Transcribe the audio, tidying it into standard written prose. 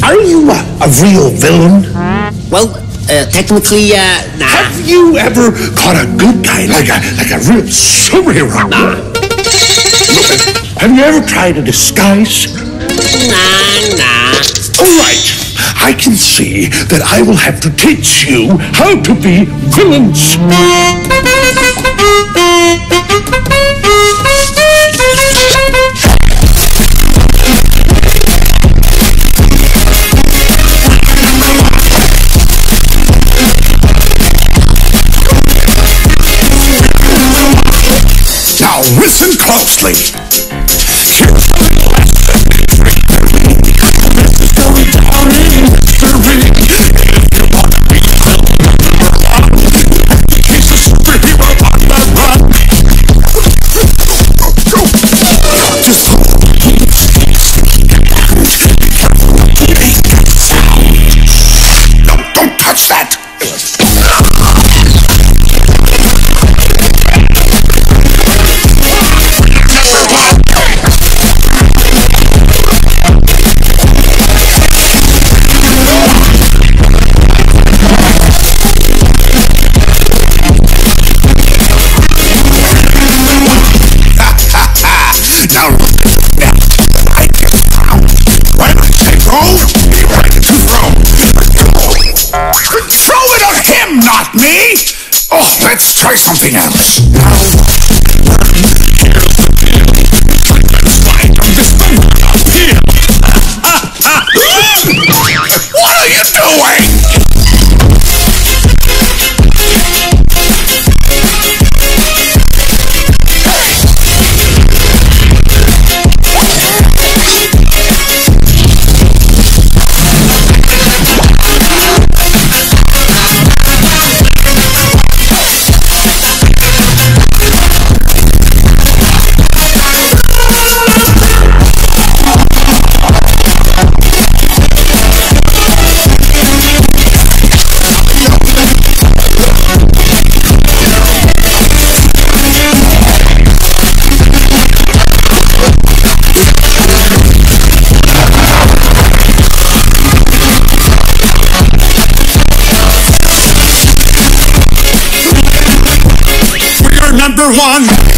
Are you a real villain? Well, technically, nah. Have you ever caught a good guy like a real superhero? Nah. Have you ever tried a disguise? Nah. All right. I can see that I will have to teach you how to be villains. Now listen closely. Here's the lesson. This is going down in history. If you want to be villain number one, he's a superhero on the run. Just no, don't touch that. Not me! Oh, let's try something else. What are you doing? Number one.